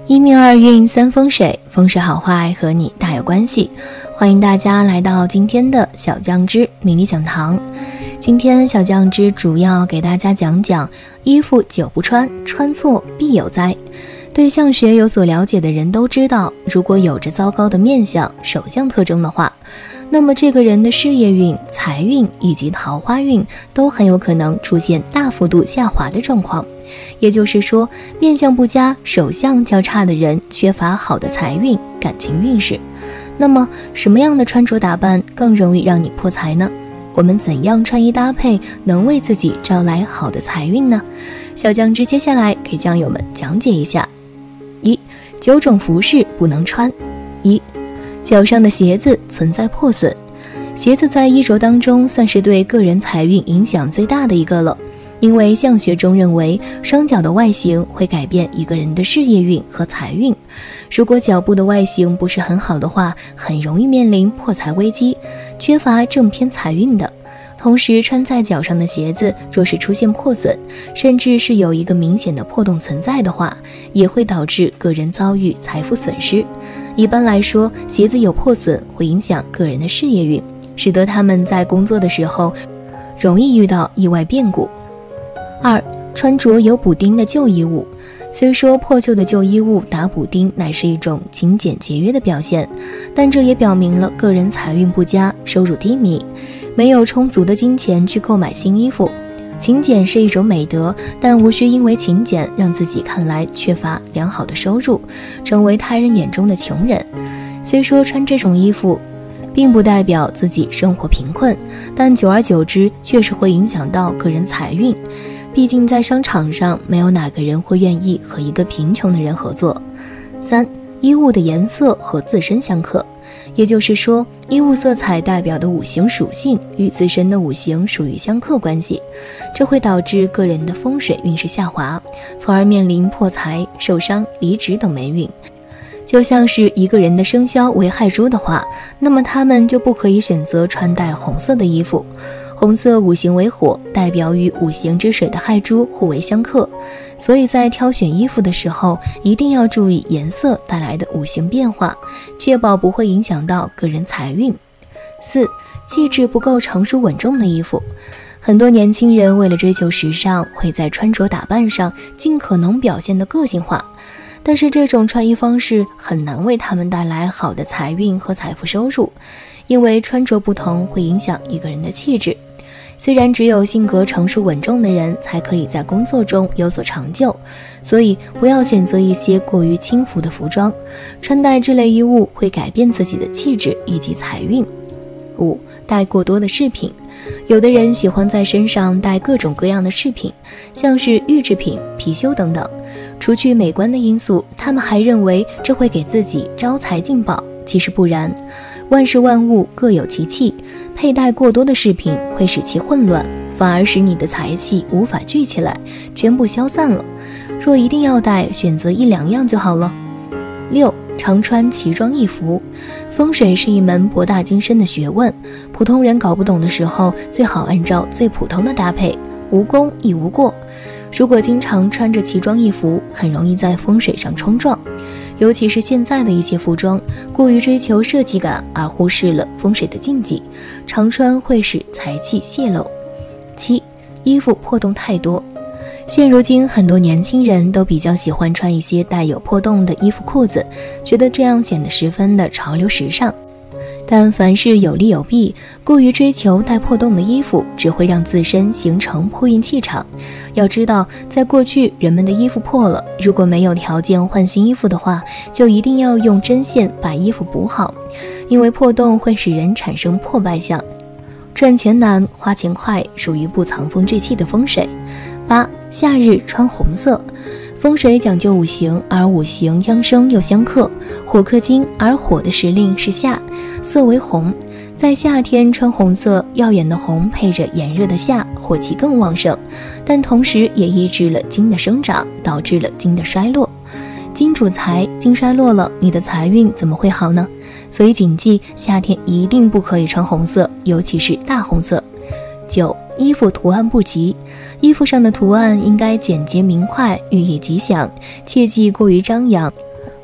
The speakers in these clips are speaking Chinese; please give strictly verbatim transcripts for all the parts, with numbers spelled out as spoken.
一命二运三风水，风水好坏和你大有关系。欢迎大家来到今天的小酱汁迷你讲堂。今天小酱汁主要给大家讲讲衣服久不穿，穿错必有灾。对相学有所了解的人都知道，如果有着糟糕的面相、手相特征的话，那么这个人的事业运、财运以及桃花运都很有可能出现大幅度下滑的状况。也就是说，面相不佳、手相较差的人缺乏好的财运、感情运势。那么什么样的穿着打扮更容易让你破财呢？我们怎样穿衣搭配能为自己招来好的财运呢？小酱汁接下来给酱友们讲解一下。一、九种服饰不能穿。一、脚上的鞋子存在破损。鞋子在衣着当中算是对个人财运影响最大的一个了，因为相学中认为双脚的外形会改变一个人的事业运和财运。如果脚部的外形不是很好的话，很容易面临破财危机，缺乏正偏财运的。同时穿在脚上的鞋子若是出现破损，甚至是有一个明显的破洞存在的话，也会导致个人遭遇财富损失。一般来说，鞋子有破损会影响个人的事业运，使得他们在工作的时候容易遇到意外变故。二、穿着有补丁的旧衣物。虽说破旧的旧衣物打补丁乃是一种勤俭节约的表现，但这也表明了个人财运不佳，收入低迷，没有充足的金钱去购买新衣服。勤俭是一种美德，但无需因为勤俭让自己看来缺乏良好的收入，成为他人眼中的穷人。虽说穿这种衣服并不代表自己生活贫困，但久而久之确实会影响到个人财运。毕竟在商场上，没有哪个人会愿意和一个贫穷的人合作。三、衣物的颜色和自身相克。也就是说，衣物色彩代表的五行属性与自身的五行属于相克关系，这会导致个人的风水运势下滑，从而面临破财、受伤、离职等霉运。就像是一个人的生肖为亥猪的话，那么他们就不可以选择穿戴红色的衣服。红色五行为火，代表与五行之水的亥猪互为相克，所以在挑选衣服的时候，一定要注意颜色带来的五行变化，确保不会影响到个人财运。四、气质不够成熟稳重的衣服。很多年轻人为了追求时尚，会在穿着打扮上尽可能表现得个性化，但是这种穿衣方式很难为他们带来好的财运和财富收入，因为穿着不同会影响一个人的气质。虽然只有性格成熟稳重的人才可以在工作中有所成就，所以不要选择一些过于轻浮的服装，穿戴这类衣物会改变自己的气质以及财运。五、戴过多的饰品。有的人喜欢在身上戴各种各样的饰品，像是玉制品、貔貅等等。除去美观的因素，他们还认为这会给自己招财进宝，其实不然。万事万物各有其气，佩戴过多的饰品会使其混乱，反而使你的财气无法聚起来，全部消散了。若一定要戴，选择一两样就好了。六、常穿奇装异服。风水是一门博大精深的学问，普通人搞不懂的时候，最好按照最普通的搭配，无功亦无过。如果经常穿着奇装异服，很容易在风水上冲撞。尤其是现在的一些服装过于追求设计感，而忽视了风水的禁忌，常穿会使财气泄露。七、衣服破洞太多。现如今很多年轻人都比较喜欢穿一些带有破洞的衣服裤子，觉得这样显得十分的潮流时尚。但凡事有利有弊，过于追求带破洞的衣服，只会让自身形成破运气场。要知道，在过去人们的衣服破了，如果没有条件换新衣服的话，就一定要用针线把衣服补好，因为破洞会使人产生破败相，赚钱难花钱快，属于不藏风致气的风水。八、夏日穿红色。风水讲究五行，而五行相生又相克，火克金，而火的时令是夏，色为红。在夏天穿红色，耀眼的红配着炎热的夏，火气更旺盛，但同时也抑制了金的生长，导致了金的衰落。金主财，金衰落了，你的财运怎么会好呢？所以谨记，夏天一定不可以穿红色，尤其是大红色。九、衣服图案不吉。衣服上的图案应该简洁明快，寓意吉祥，切忌过于张扬，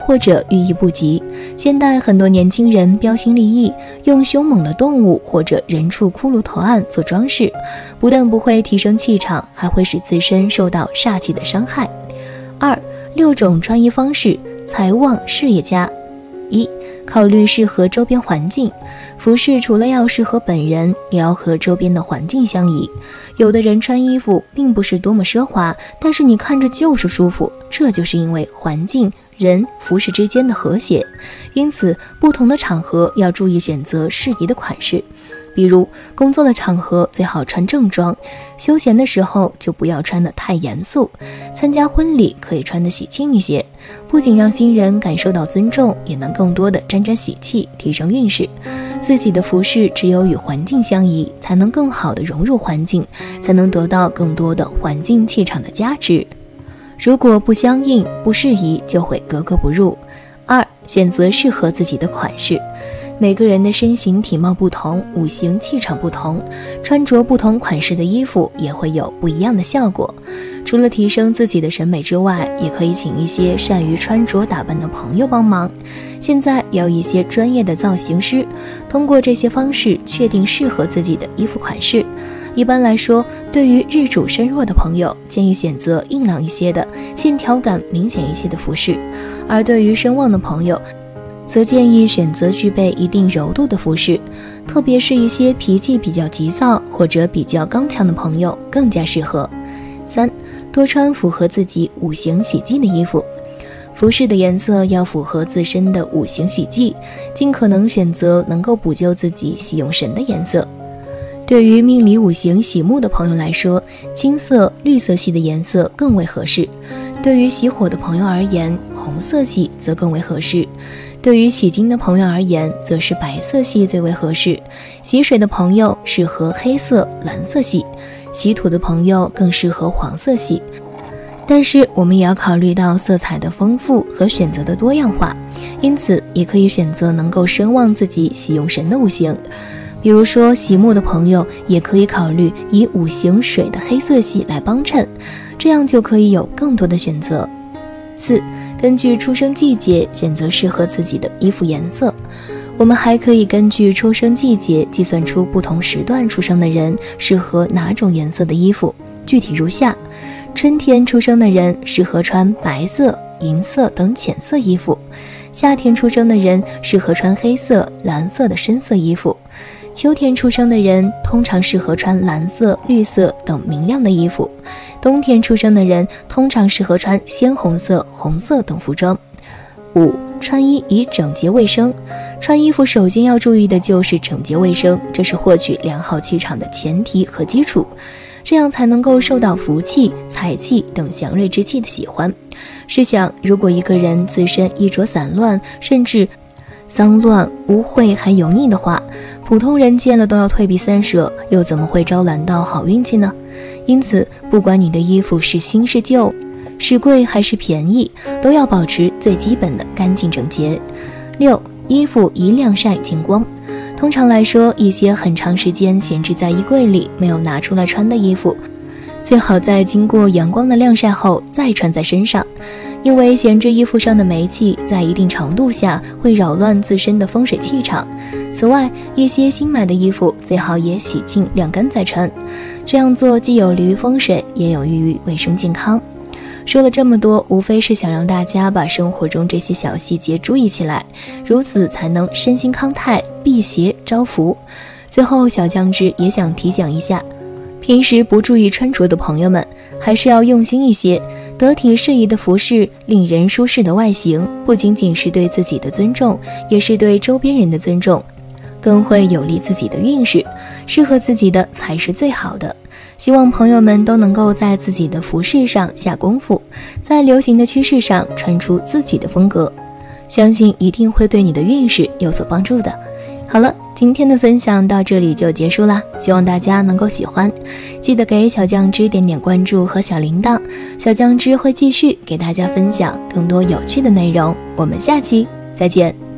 或者寓意不吉。现代很多年轻人标新立异，用凶猛的动物或者人畜骷髅图案做装饰，不但不会提升气场，还会使自身受到煞气的伤害。二、六种穿衣方式，财旺事业佳。一、考虑适合周边环境，服饰除了要适合本人，也要和周边的环境相宜。有的人穿衣服并不是多么奢华，但是你看着就是舒服，这就是因为环境、人、服饰之间的和谐。因此，不同的场合要注意选择适宜的款式。比如工作的场合最好穿正装，休闲的时候就不要穿得太严肃，参加婚礼可以穿得喜庆一些，不仅让新人感受到尊重，也能更多的沾沾喜气，提升运势。自己的服饰只有与环境相宜，才能更好的融入环境，才能得到更多的环境气场的加持。如果不相应、不适宜，就会格格不入。二、选择适合自己的款式。每个人的身形体貌不同，五行气场不同，穿着不同款式的衣服也会有不一样的效果。除了提升自己的审美之外，也可以请一些善于穿着打扮的朋友帮忙。现在有一些专业的造型师，通过这些方式确定适合自己的衣服款式。一般来说，对于日主身弱的朋友，建议选择硬朗一些的、线条感明显一些的服饰；而对于身旺的朋友，则建议选择具备一定柔度的服饰，特别是一些脾气比较急躁或者比较刚强的朋友更加适合。三、多穿符合自己五行喜忌的衣服。服饰的颜色要符合自身的五行喜忌，尽可能选择能够补救自己喜用神的颜色。对于命理五行喜木的朋友来说，青色、绿色系的颜色更为合适；对于喜火的朋友而言，红色系则更为合适；对于喜金的朋友而言，则是白色系最为合适；喜水的朋友适合黑色、蓝色系；喜土的朋友更适合黄色系。但是我们也要考虑到色彩的丰富和选择的多样化，因此也可以选择能够声望自己喜用神的五行。比如说喜木的朋友也可以考虑以五行水的黑色系来帮衬，这样就可以有更多的选择。四、根据出生季节选择适合自己的衣服颜色。我们还可以根据出生季节计算出不同时段出生的人适合哪种颜色的衣服，具体如下：春天出生的人适合穿白色、银色等浅色衣服；夏天出生的人适合穿黑色、蓝色的深色衣服；秋天出生的人通常适合穿蓝色、绿色等明亮的衣服；冬天出生的人通常适合穿鲜红色、红色等服装。五、穿衣以整洁卫生。穿衣服首先要注意的就是整洁卫生，这是获取良好气场的前提和基础，这样才能够受到福气、财气等祥瑞之气的喜欢。试想，如果一个人自身衣着散乱，甚至脏乱、污秽还油腻的话，普通人见了都要退避三舍，又怎么会招揽到好运气呢？因此，不管你的衣服是新是旧，是贵还是便宜，都要保持最基本的干净整洁。六、衣服宜晾晒见光。通常来说，一些很长时间闲置在衣柜里没有拿出来穿的衣服，最好在经过阳光的晾晒后再穿在身上，因为闲置衣服上的霉气在一定程度下会扰乱自身的风水气场。此外，一些新买的衣服最好也洗净晾干再穿，这样做既有利于风水，也有益于卫生健康。说了这么多，无非是想让大家把生活中这些小细节注意起来，如此才能身心康泰，辟邪招福。最后，小酱汁也想提醒一下，平时不注意穿着的朋友们，还是要用心一些。得体适宜的服饰，令人舒适的外形，不仅仅是对自己的尊重，也是对周边人的尊重，更会有利自己的运势。适合自己的才是最好的。希望朋友们都能够在自己的服饰上下功夫，在流行的趋势上穿出自己的风格，相信一定会对你的运势有所帮助的。好了，今天的分享到这里就结束啦，希望大家能够喜欢，记得给小酱汁点点关注和小铃铛，小酱汁会继续给大家分享更多有趣的内容，我们下期再见。